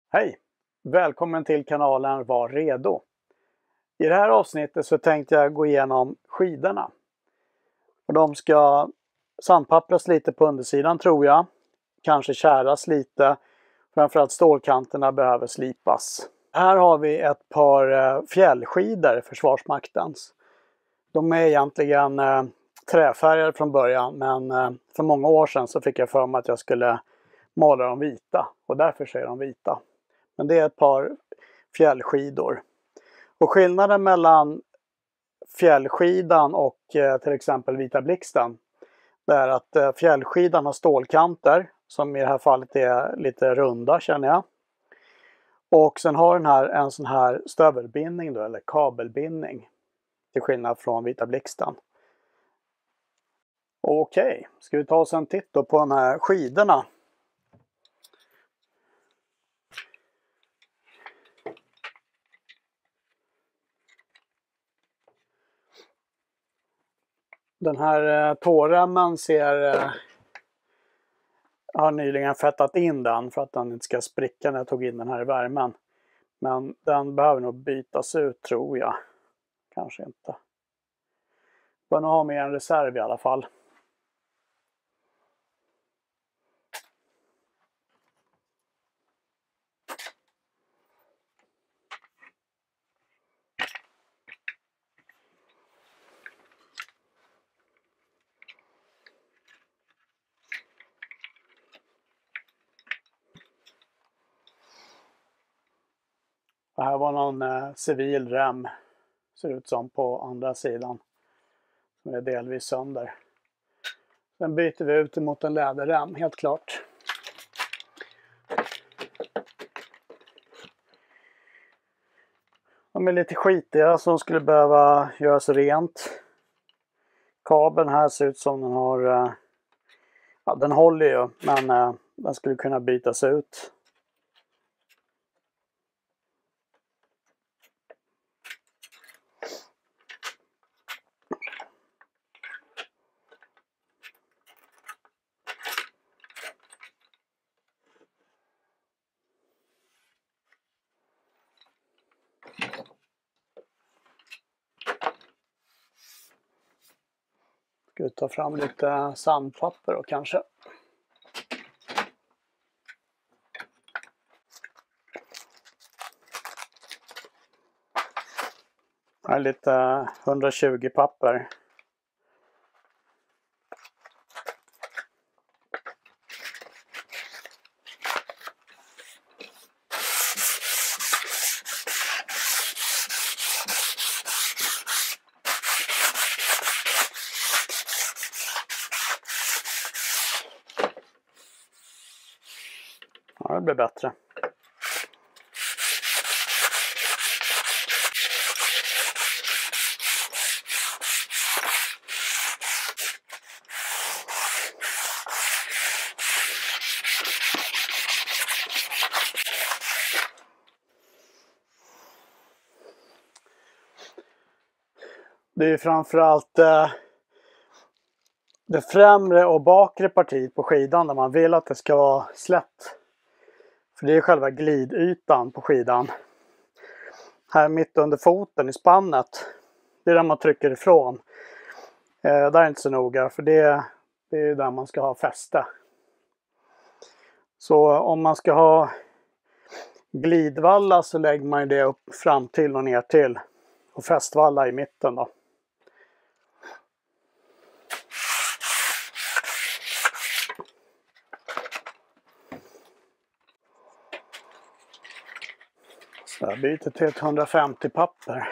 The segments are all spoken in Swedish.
Hej! Välkommen till kanalen Var redo! I det här avsnittet så tänkte jag gå igenom skidorna. Och de ska sandpappras lite på undersidan tror jag. Kanske käras lite. Framförallt stålkanterna behöver slipas. Här har vi ett par fjällskidor, Försvarsmaktens. De är egentligen träfärgade från början, men för många år sedan så fick jag för mig att jag skulle måla dem vita. Och därför så är de vita. Men det är ett par fjällskidor. Och skillnaden mellan fjällskidan och till exempel Vita Blixten, det är att fjällskidan har stålkanter som i det här fallet är lite runda känner jag. Och sen har den här en sån här stövelbindning då, eller kabelbindning, till skillnad från Vita Blixten. Okej, ska vi ta oss en titt då på de här skidorna. Den här tåremmen jag har nyligen fettat in den för att den inte ska spricka när jag tog in den här i värmen. Men den behöver nog bytas ut tror jag. Kanske inte. Bör nog ha med en reserv i alla fall. Det här var någon civil rem, ser ut som på andra sidan, som är delvis sönder. Sen byter vi ut mot en läderrem, helt klart. De är lite skitiga som skulle behöva göras rent. Kabeln här ser ut som den har, ja den håller ju, men den skulle kunna bytas ut. Ska vi ta fram lite sandpapper då kanske. Här är lite 120 papper. Ja, det blir bättre. Det är framförallt det främre och bakre partiet på skidan där man vill att det ska vara slätt. För det är själva glidytan på skidan. Här mitt under foten i spannet. Det är där man trycker ifrån. Där är inte så noga för det är där man ska ha fäste. Så om man ska ha glidvalla så lägger man det upp fram till och ner till. Och fästvalla i mitten då. Så jag byter till 150 papper.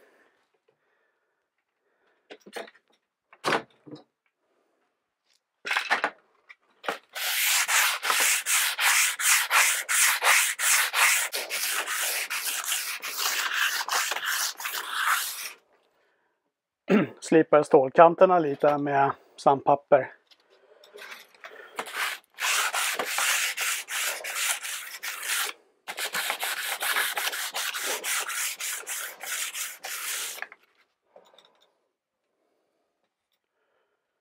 Slipar stålkanterna lite med sandpapper.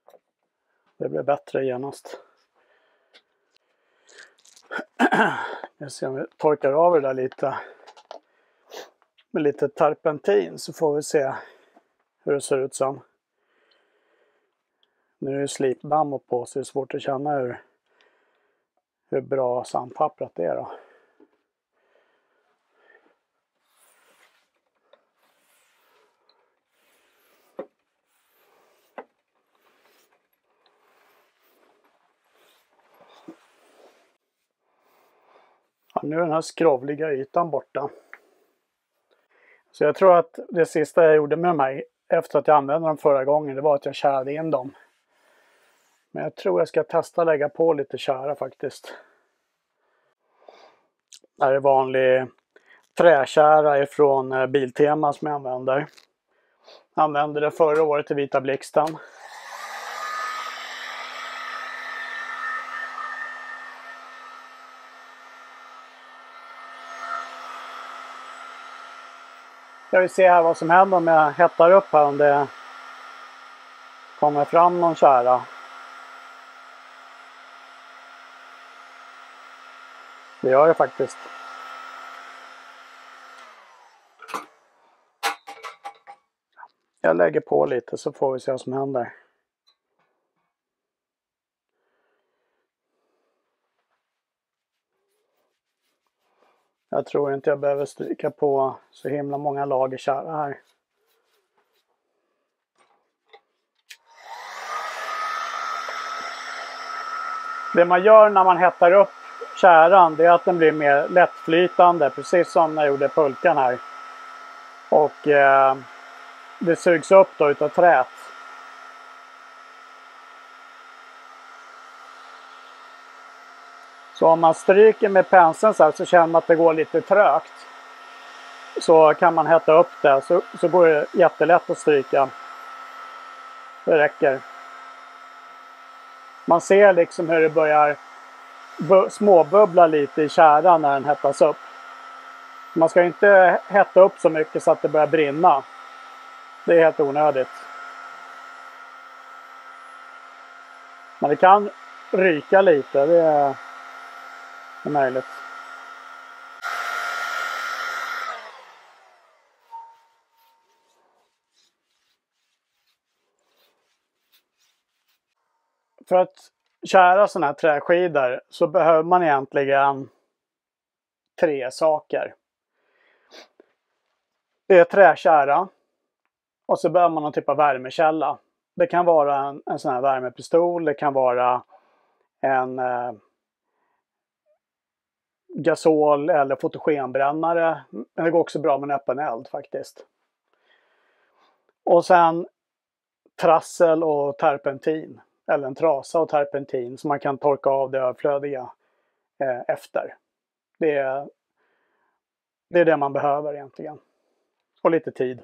Det blir bättre genast. Jag ser om vi torkar av det där lite med lite terpentin, så får vi se hur det ser ut sen. Nu är det slipdamm på, så det är svårt att känna hur bra sandpappret det är då. Ja, nu är den här skrovliga ytan borta. Så jag tror att det sista jag gjorde med mig efter att jag använde dem förra gången, det var att jag kärade in dem. Men jag tror jag ska testa att lägga på lite kära faktiskt. Det här är vanlig träkära ifrån Biltema som jag använder. Jag använde det förra året i Vita Blixten. Jag vill se här vad som händer om jag hettar upp här, om det kommer fram någon kära. Det gör det faktiskt. Jag lägger på lite så får vi se vad som händer. Jag tror inte jag behöver stryka på så himla många lager kära här. Det man gör när man hettar upp käran, det är att den blir mer lättflytande, precis som när jag gjorde pulkan här. Och det sugs upp då utav trät. Så om man stryker med penseln så här, så känner man att det går lite trögt. Så kan man hetta upp det, så går det jättelätt att stryka. Det räcker. Man ser liksom hur det börjar småbubbla lite i käran när den hettas upp. Man ska inte hetta upp så mycket så att det börjar brinna. Det är helt onödigt. Men det kan ryka lite, det är möjligt. För att kära sådana här träskidor så behöver man egentligen 3 saker. Det är träkära och så behöver man någon typ av värmekälla. Det kan vara en sån här värmepistol, det kan vara en gasol eller fotogenbrännare. Men det går också bra med en öppen eld faktiskt. Och sen trassel och terpentin. Eller en trasa och terpentin så man kan torka av det överflödiga efter. Det är det man behöver egentligen. Och lite tid.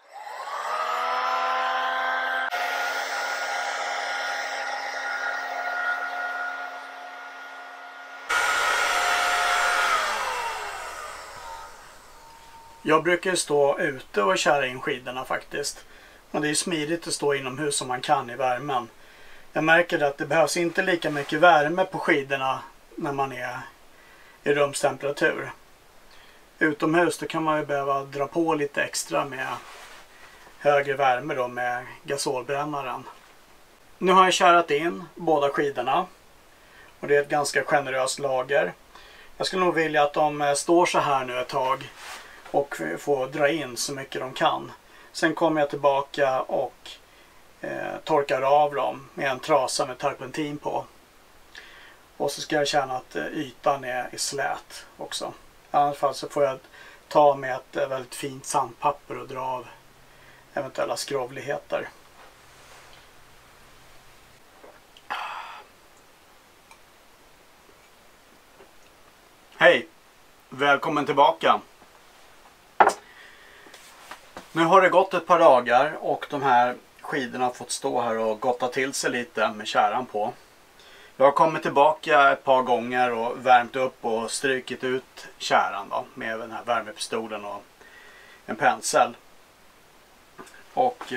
Jag brukar stå ute och köra in skidorna faktiskt. Och det är smidigt att stå inomhus som man kan i värmen. Jag märker att det behövs inte lika mycket värme på skidorna när man är i rumstemperatur. Utomhus då kan man ju behöva dra på lite extra med högre värme då med gasolbrännaren. Nu har jag kärat in båda skidorna. Och det är ett ganska generöst lager. Jag skulle nog vilja att de står så här nu ett tag och får dra in så mycket de kan. Sen kommer jag tillbaka och torkar av dem med en trasa med terpentin på. Och så ska jag känna att ytan är slät också. I alla fall så får jag ta med ett väldigt fint sandpapper och dra av eventuella skrovligheter. Hej! Välkommen tillbaka! Nu har det gått ett par dagar och de här skidorna har fått stå här och gotta till sig lite med käran på. Jag har kommit tillbaka ett par gånger och värmt upp och strykit ut käran då, med den här värmepistolen och en pensel. Och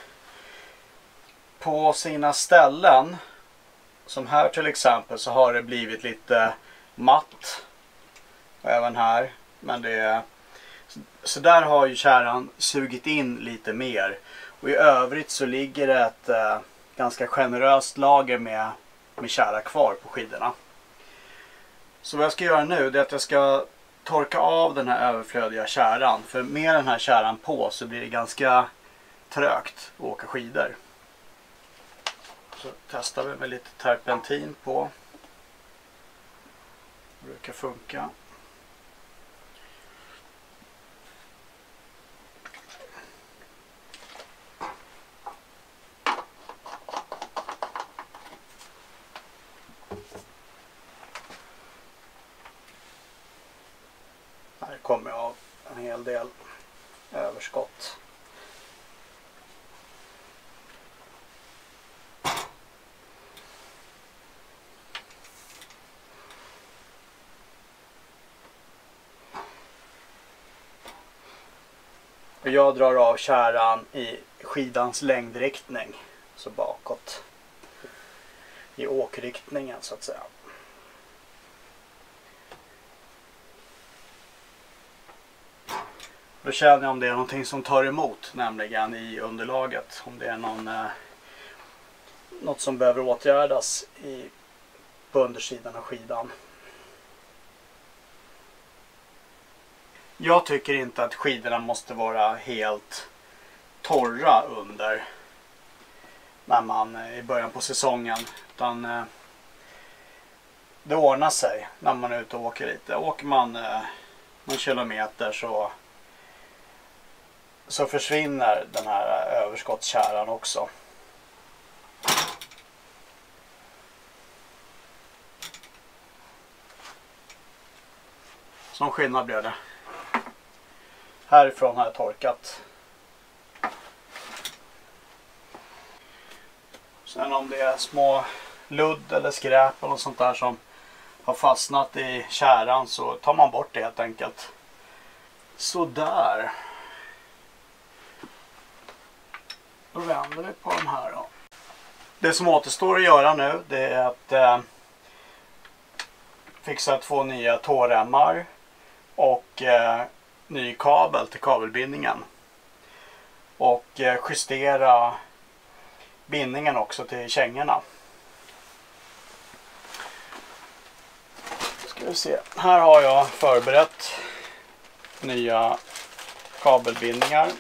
på sina ställen, som här till exempel, så har det blivit lite matt. och även här. Men så där har ju kärran sugit in lite mer. Och i övrigt så ligger det ett ganska generöst lager med tjära kvar på skidorna. Så vad jag ska göra nu är att jag ska torka av den här överflödiga kärran. För med den här kärran på så blir det ganska trögt att åka skidor. Så testar vi med lite terpentin på. Det brukar funka. Här kommer jag av en hel del överskott. Och jag drar av kärran i skidans längdriktning, så bakåt i åkriktningen så att säga. Då känner jag om det är någonting som tar emot, nämligen i underlaget. Om det är något som behöver åtgärdas på undersidan av skidan. Jag tycker inte att skidorna måste vara helt torra under när man i början på säsongen. Utan det ordnar sig när man är ute och åker lite. Åker man någon kilometer så försvinner den här överskottskärran också. Som skillnad blev det. Härifrån har jag torkat. Sen om det är små ludd eller skräp eller sånt där som har fastnat i kärran så tar man bort det helt enkelt. Så där. Då vänder vi på de här då. Det som återstår att göra nu, det är att fixa 2 nya tåremmar och ny kabel till kabelbindningen. Och justera bindningen också till kängorna. Ska vi se. Här har jag förberett nya kabelbindningar.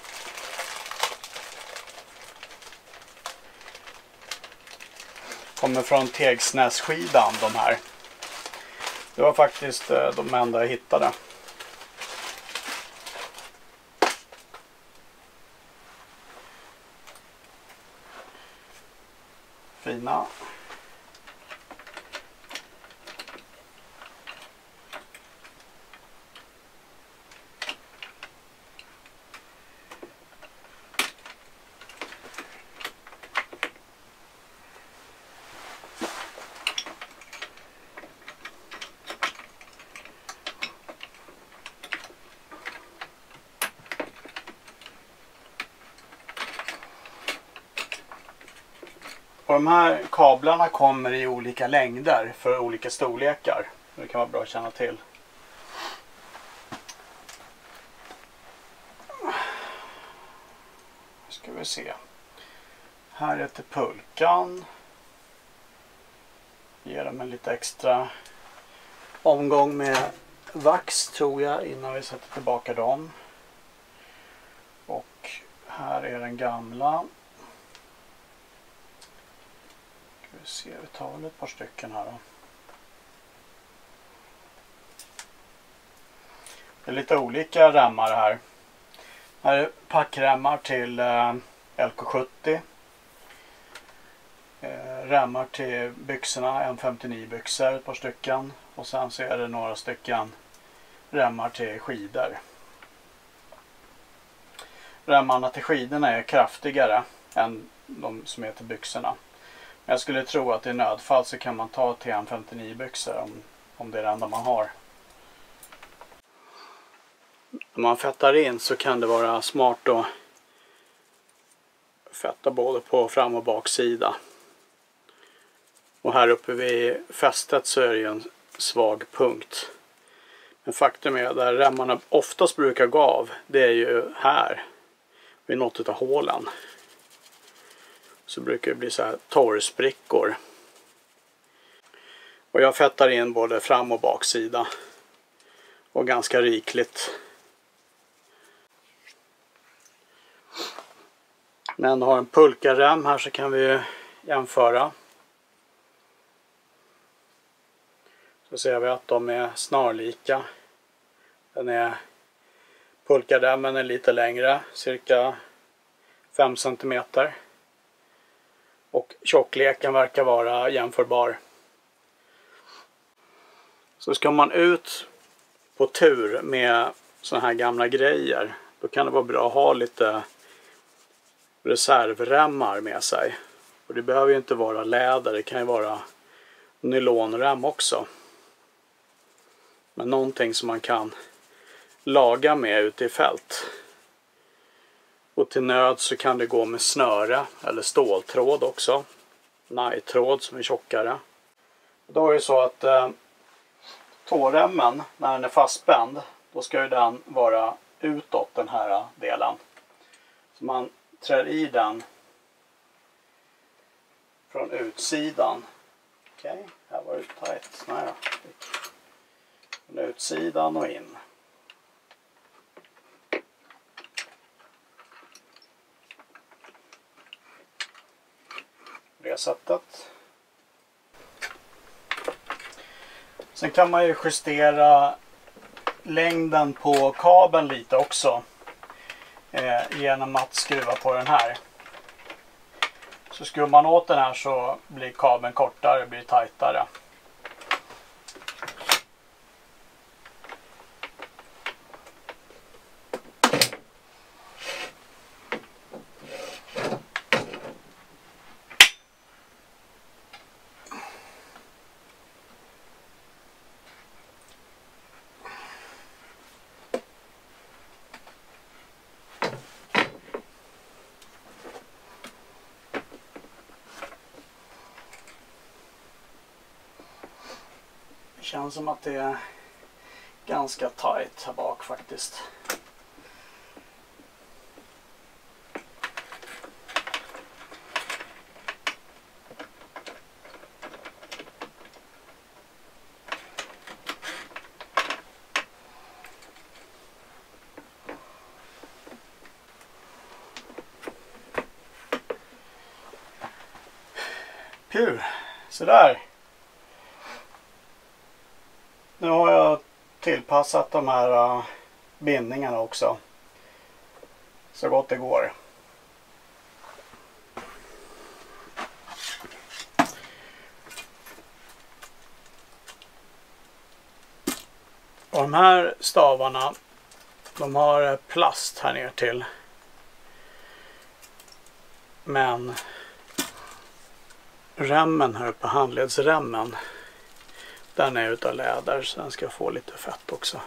Kommer från Tegsnässkidan de här. Det var faktiskt de enda jag hittade. Fina. Och de här kablarna kommer i olika längder för olika storlekar. Det kan vara bra att känna till. Ska vi se. Här heter pulkan. Ger dem en lite extra omgång med vax tror jag innan vi sätter tillbaka dem. Och här är den gamla. Vi tar väl ett par stycken här då. Det är lite olika remmar här. Här är packremmar till LK70. Remmar till byxorna, M59 byxor, ett par stycken. Och sen så är det några stycken remmar till skidor. Remmarna till skidorna är kraftigare än de som är till byxorna. Jag skulle tro att i nödfall så kan man ta TM59 byxor om det är det enda man har. När man fettar in så kan det vara smart att fetta både på fram- och baksida. Och här uppe vid fästet så är det ju en svag punkt. Men faktum är att där remmarna oftast brukar gå av, det är ju här vid något av hålen. Så brukar det bli så här torrsprickor. Och jag fettar in både fram- och baksida. Och ganska rikligt. Men du har en pulkarrem här så kan vi jämföra. Så ser vi att de är snarlika. Pulkarremmen är lite längre, cirka 5 cm. Och tjockleken verkar vara jämförbar. Så ska man ut på tur med såna här gamla grejer, då kan det vara bra att ha lite reservremmar med sig. Och det behöver ju inte vara läder, det kan ju vara nylonrem också. Men någonting som man kan laga med ute i fält. Och till nöd så kan det gå med snöre eller ståltråd också. Najtråd som är tjockare. Då är det så att tåremmen, när den är fastspänd, då ska ju den vara utåt, den här delen. Så man trär i den från utsidan. Okej, här var det tajt. Nej då. Från utsidan och in. Det sättet. Sen kan man ju justera längden på kabeln lite också. Genom att skruva på den här. Så skruvar man åt den här så blir kabeln kortare, blir tajtare. Det känns som att det är ganska tajt här bak faktiskt. Sådär. Nu har jag tillpassat de här bindningarna också. Så gott det går. Och de här stavarna, de har plast här ner till. Men remmen här uppe, handledsremmen, den är utav läder, så den ska få lite fett också.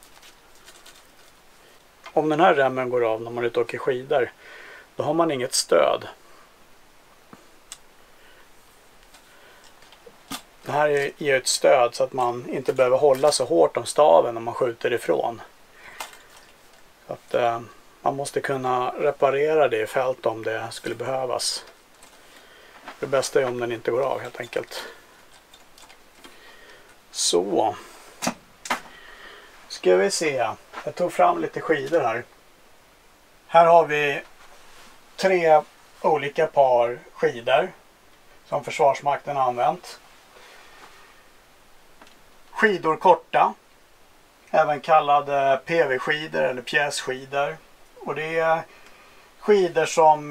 Om den här remmen går av när man är ute och åker skidor, då har man inget stöd. Det här ger ett stöd så att man inte behöver hålla så hårt om staven när man skjuter ifrån. Så att man måste kunna reparera det i fält om det skulle behövas. Det bästa är om den inte går av helt enkelt. Så. Ska vi se. Jag tog fram lite skidor här. Här har vi 3 olika par skidor som Försvarsmakten har använt. Skidor korta. Även kallade PV-skidor eller pjässkidor. Och det är skidor som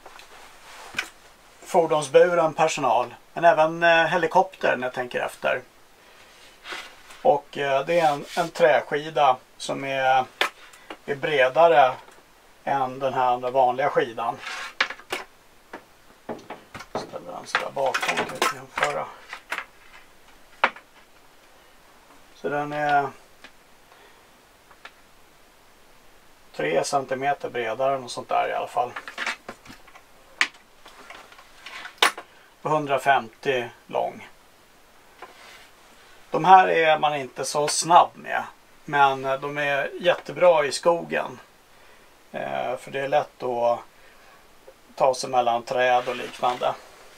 fordonsburen personal, men även helikopter när jag tänker efter. Och det är en träskida som är bredare än den här andra vanliga skidan. Ställer den så där bakom kan vi jämföra. Så den är 3 cm bredare än något sånt där i alla fall. 150 lång. De här är man inte så snabb med. Men de är jättebra i skogen. För det är lätt att ta sig mellan träd och liknande.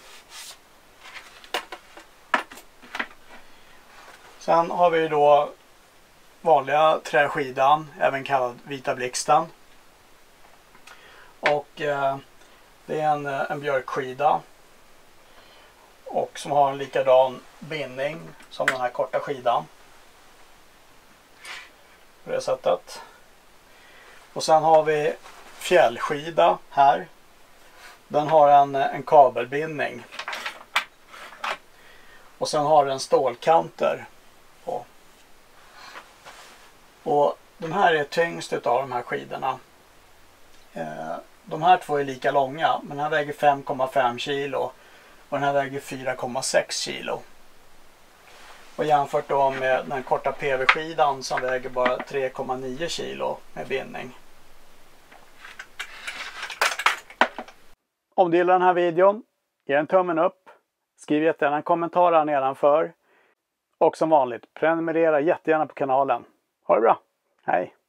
Sen har vi då vanliga träskidan, även kallad vita blixten. Och det är en björkskida. Och som har en likadan bindning som den här korta skidan. På det sättet. Och sen har vi fjällskida här. Den har en kabelbindning. Och sen har den stålkanter på. Och de här är tyngst utav de här skidorna. De här två är lika långa, men den här väger 5,5 kilo och den här väger 4,6 kilo. Och jämfört då med den korta PV-skidan som väger bara 3,9 kilo med bindning. Om du gillar den här videon, ge en tummen upp. Skriv jättegärna en kommentar här nedanför. Och som vanligt, prenumerera jättegärna på kanalen. Ha det bra, hej!